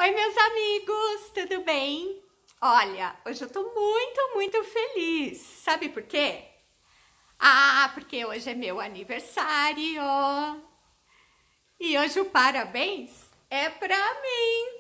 Oi, meus amigos, tudo bem? Olha, hoje eu tô muito feliz. Sabe por quê? Porque hoje é meu aniversário. E hoje o parabéns é pra mim.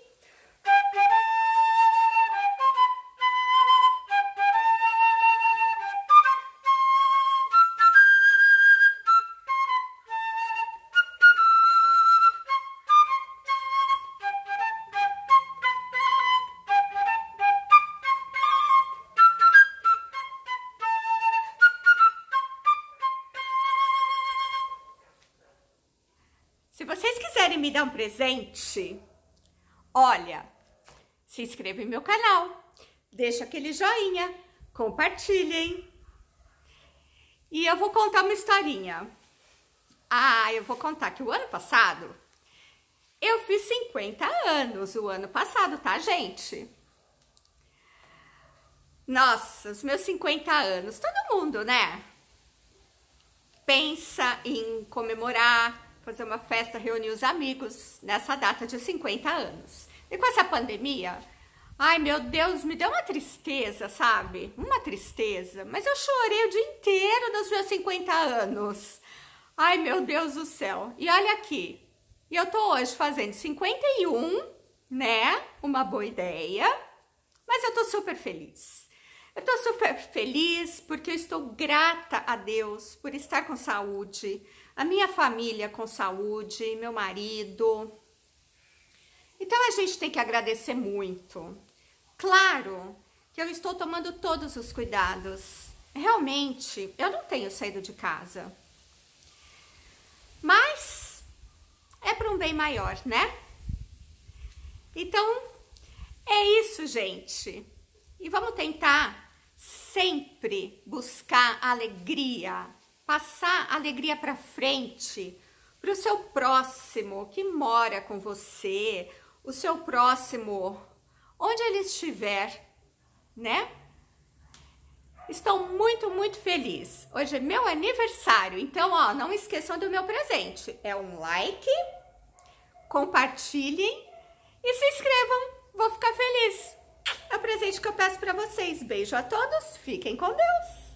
Se vocês quiserem me dar um presente, olha, se inscreva em meu canal, deixa aquele joinha, compartilhem. E eu vou contar uma historinha. Eu vou contar que o ano passado, eu fiz 50 anos, o ano passado, tá, gente? Nossa, os meus 50 anos, todo mundo, né? Pensa em comemorar, fazer uma festa, reunir os amigos nessa data de 50 anos. E com essa pandemia, ai meu Deus, me deu uma tristeza, sabe? Uma tristeza, mas eu chorei o dia inteiro nos meus 50 anos. Ai meu Deus do céu, e olha aqui, eu tô hoje fazendo 51, né? Uma boa ideia, mas eu tô super feliz. Eu tô super feliz porque eu estou grata a Deus por estar com saúde, a minha família com saúde, meu marido. Então a gente tem que agradecer muito. Claro que eu estou tomando todos os cuidados. Realmente, eu não tenho saído de casa. Mas é para um bem maior, né? Então, é isso, gente. E vamos tentar sempre buscar alegria, passar alegria para frente, para o seu próximo que mora com você, o seu próximo, onde ele estiver, né? Estou muito feliz. Hoje é meu aniversário, então, ó, não esqueçam do meu presente. É um like, compartilhem e se inscrevam. Vou ficar feliz. É o presente que eu peço para vocês. Beijo a todos, fiquem com Deus.